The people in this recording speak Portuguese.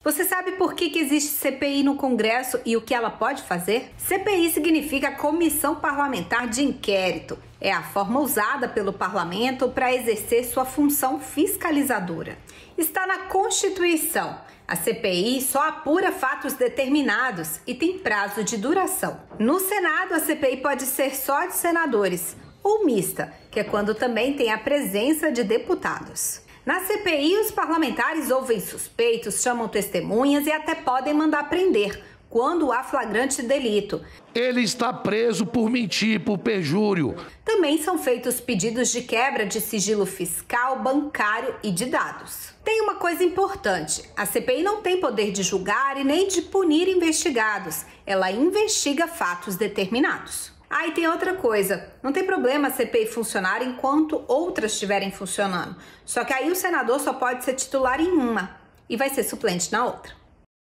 Você sabe por que existe CPI no Congresso e o que ela pode fazer? CPI significa Comissão Parlamentar de Inquérito. É a forma usada pelo parlamento para exercer sua função fiscalizadora. Está na Constituição. A CPI só apura fatos determinados e tem prazo de duração. No Senado, a CPI pode ser só de senadores, ou mista, que é quando também tem a presença de deputados. Na CPI, os parlamentares ouvem suspeitos, chamam testemunhas e até podem mandar prender, quando há flagrante delito. Ele está preso por mentir, por perjúrio. Também são feitos pedidos de quebra de sigilo fiscal, bancário e de dados. Tem uma coisa importante: a CPI não tem poder de julgar e nem de punir investigados. Ela investiga fatos determinados. Ah, e tem outra coisa, não tem problema a CPI funcionar enquanto outras estiverem funcionando. Só que aí o senador só pode ser titular em uma e vai ser suplente na outra.